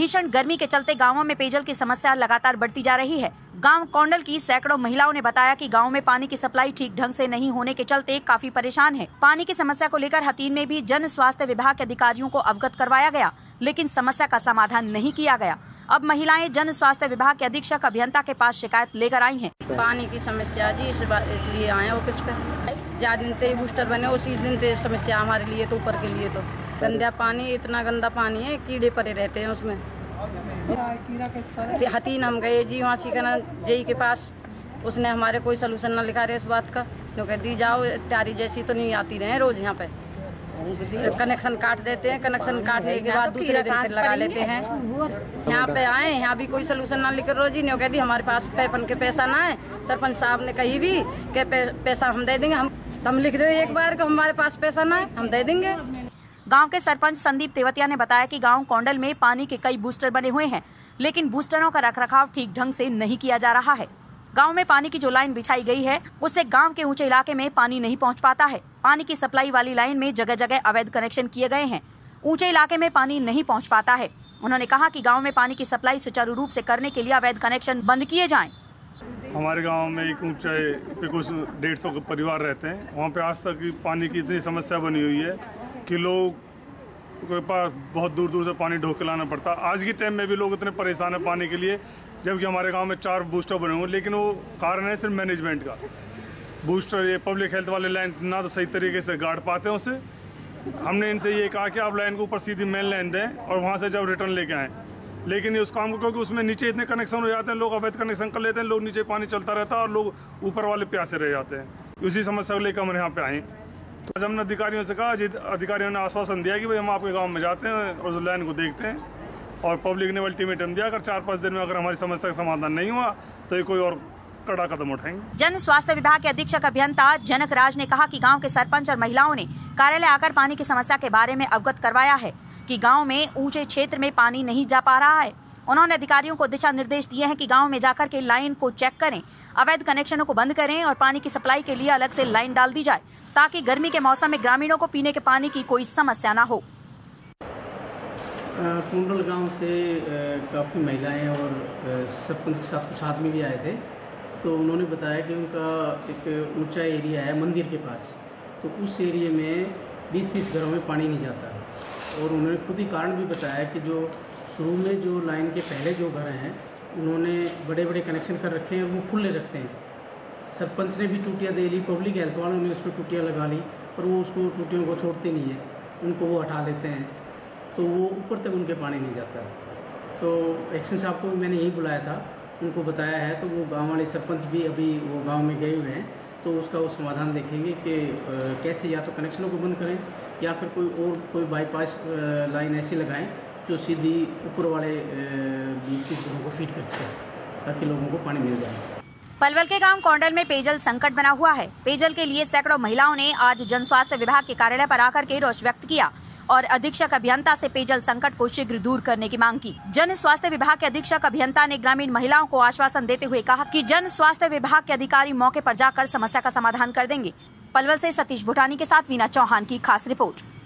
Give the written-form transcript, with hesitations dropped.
भीषण गर्मी के चलते गांवों में पेयजल की समस्या लगातार बढ़ती जा रही है। गांव कोंडल की सैकड़ों महिलाओं ने बताया कि गांव में पानी की सप्लाई ठीक ढंग से नहीं होने के चलते काफी परेशान है। पानी की समस्या को लेकर हथीन में भी जन स्वास्थ्य विभाग के अधिकारियों को अवगत करवाया गया, लेकिन समस्या का समाधान नहीं किया गया। अब महिलाएं जन स्वास्थ्य विभाग के अधीक्षक अभियंता के पास शिकायत लेकर आई हैं। पानी की समस्या जी इसलिए आए ऑफिस पे। ज्यादा दिन से बूस्टर बने उसी दिन से समस्या हमारे लिए तो ऊपर के लिए तो गंदा पानी, इतना गंदा पानी है, कीड़े पड़े रहते हैं उसमें। हथीन हम गए जी वहाँ सिकना जेई के पास, उसने हमारे कोई सलूशन न लिखा रहे इस बात का। जो कहती जाओ तैयारी जैसी तो नहीं आती रहे रोज यहाँ पे। कनेक्शन काट देते हैं, कनेक्शन काटने के बाद दूसरे दिन फिर लगा लेते हैं। यहाँ पे आए, यहाँ भी कोई सलूशन ना लिख रोज ही नहीं कहती हमारे पास पैपन के पैसा ना है। सरपंच साहब ने कही भी कि पैसा हम दे देंगे, हम लिख दे एक बार कि हमारे पास पैसा ना है, हम दे देंगे। गांव के सरपंच संदीप तेवतिया ने बताया कि गांव कोंडल में पानी के कई बूस्टर बने हुए हैं, लेकिन बूस्टरों का रखरखाव ठीक ढंग से नहीं किया जा रहा है। गांव में पानी की जो लाइन बिछाई गई है उससे गांव के ऊंचे इलाके में पानी नहीं पहुंच पाता है। पानी की सप्लाई वाली लाइन में जगह जगह अवैध कनेक्शन किए गए हैं, ऊंचे इलाके में पानी नहीं पहुंच पाता है। उन्होंने कहा कि गांव में पानी की सप्लाई सुचारू रूप से करने के लिए अवैध कनेक्शन बंद किए जाएं। हमारे गांव में एक ऊंचाई पे कुछ 150 परिवार रहते हैं। वहाँ पे आज तक पानी की इतनी समस्या बनी हुई है कि लोग के पास बहुत दूर दूर से पानी ढोक के लाना पड़ता। आज के टाइम में भी लोग इतने परेशान है पानी के लिए, जबकि हमारे गांव में 4 बूस्टर बने हुए, लेकिन वो कारण है सिर्फ मैनेजमेंट का। बूस्टर ये पब्लिक हेल्थ वाले लाइन ना तो सही तरीके से गाड़ पाते हैं उसे। हमने इनसे ये कहा कि आप लाइन को ऊपर सीधी मेन लाइन दें और वहाँ से जब रिटर्न लेके आएँ, लेकिन ये उस काम को, क्योंकि उसमें नीचे इतने कनेक्शन हो जाते हैं, लोग अवैध कनेक्शन कर लेते हैं, लोग नीचे पानी चलता रहता है और लोग ऊपर वाले प्यासे रह जाते हैं। उसी समस्या को लेकर हम यहाँ पे आए। तो आज हमने अधिकारियों से कहा, अधिकारियों ने आश्वासन दिया कि भाई हम आपके गांव में जाते हैं और उस लाइन को देखते हैं, और पब्लिक ने अल्टीमेटम दिया अगर 4-5 दिन में अगर हमारी समस्या का समाधान नहीं हुआ तो ये कोई और कड़ा कदम उठाएंगे। जन स्वास्थ्य विभाग के अधीक्षक अभियंता जनक राज ने कहा कि गांव के सरपंच और महिलाओं ने कार्यालय आकर पानी की समस्या के बारे में अवगत करवाया है कि गांव में ऊंचे क्षेत्र में पानी नहीं जा पा रहा है। उन्होंने अधिकारियों को दिशा निर्देश दिए हैं कि गांव में जाकर के लाइन को चेक करें, अवैध कनेक्शनों को बंद करें और पानी की सप्लाई के लिए अलग से लाइन डाल दी जाए, ताकि गर्मी के मौसम में ग्रामीणों को पीने के पानी की कोई समस्या न हो। कोंडल गांव से काफ़ी महिलाएं और सरपंच के साथ कुछ आदमी भी आए थे। तो उन्होंने बताया कि उनका एक ऊंचा एरिया है मंदिर के पास, तो उस एरिया में 20-30 घरों में पानी नहीं जाता। और उन्होंने खुद ही कारण भी बताया कि जो शुरू में जो लाइन के पहले जो घर हैं उन्होंने बड़े बड़े कनेक्शन कर रखे हैं, वो खुले रखते हैं। सरपंच ने भी टूटियाँ दे ली, पब्लिक हेल्थ वालों ने उस पर टूटियाँ लगा ली, पर वो उसको टूटियों को छोड़ते नहीं है, उनको वो हटा देते हैं, तो वो ऊपर तक उनके पानी नहीं जाता। तो एक्शन साहब को मैंने यही बुलाया था, उनको बताया है, तो वो गांव वाले सरपंच भी अभी वो गांव में गए हुए हैं, तो उसका वो समाधान देखेंगे कि कैसे या तो कनेक्शनों को बंद करें या फिर कोई बाईपास लाइन ऐसी लगाएं जो सीधी ऊपर वाले 20-30 घरों को फीड कर सके, ताकि लोगों को पानी मिल जाए। पलवल के गांव कोंडल में पेयजल संकट बना हुआ है। पेयजल के लिए सैकड़ों महिलाओं ने आज जन स्वास्थ्य विभाग के कार्यालय पर आकर के रोष व्यक्त किया और अधीक्षक अभियंता से पेयजल संकट को शीघ्र दूर करने की मांग की। जन स्वास्थ्य विभाग के अधीक्षक अभियंता ने ग्रामीण महिलाओं को आश्वासन देते हुए कहा कि जन स्वास्थ्य विभाग के अधिकारी मौके पर जाकर समस्या का समाधान कर देंगे। पलवल से सतीश भूटानी के साथ वीना चौहान की खास रिपोर्ट।